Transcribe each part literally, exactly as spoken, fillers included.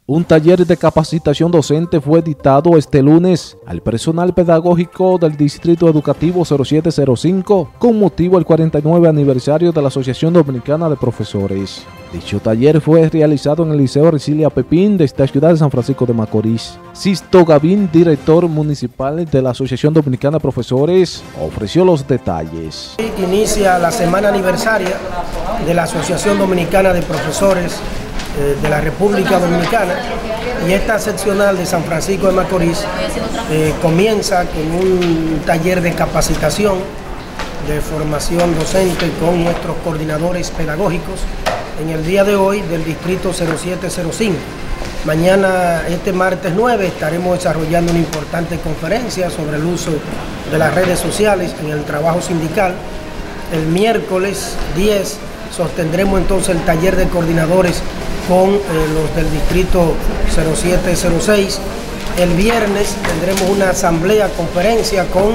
Un taller de capacitación docente fue dictado este lunes al personal pedagógico del Distrito Educativo cero siete cero cinco con motivo del cuarenta y nueve aniversario de la Asociación Dominicana de Profesores. Dicho taller fue realizado en el Liceo Ercilia Pepín de esta ciudad de San Francisco de Macorís. Sisto Gavín, director municipal de la Asociación Dominicana de Profesores, ofreció los detalles. Inicia la semana aniversaria de la Asociación Dominicana de Profesores de la República Dominicana, y esta seccional de San Francisco de Macorís eh, comienza con un taller de capacitación, de formación docente con nuestros coordinadores pedagógicos en el día de hoy del distrito cero siete cero cinco. Mañana, este martes nueve, estaremos desarrollando una importante conferencia sobre el uso de las redes sociales en el trabajo sindical. El miércoles diez sostendremos entonces el taller de coordinadores con eh, los del distrito cero siete cero seis. El viernes tendremos una asamblea, conferencia con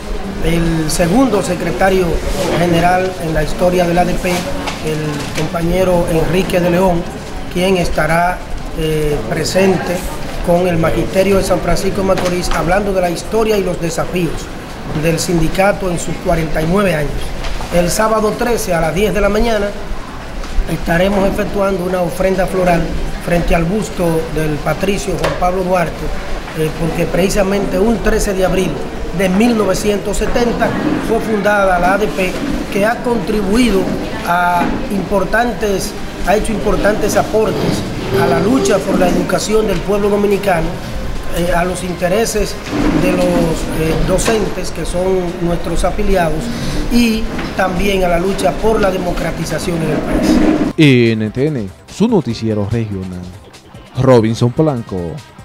el segundo secretario general en la historia del A D P, el compañero Enrique de León, quien estará eh, presente con el magisterio de San Francisco de Macorís, hablando de la historia y los desafíos del sindicato en sus cuarenta y nueve años. El sábado trece a las diez de la mañana estaremos efectuando una ofrenda floral frente al busto del patricio Juan Pablo Duarte, eh, porque precisamente un trece de abril de mil novecientos setenta fue fundada la A D P, que ha contribuido a importantes, ha hecho importantes aportes a la lucha por la educación del pueblo dominicano, eh, a los intereses de los eh, docentes, que son nuestros afiliados, y también a la lucha por la democratización en el país. N T N, su noticiero regional. Robinson Polanco.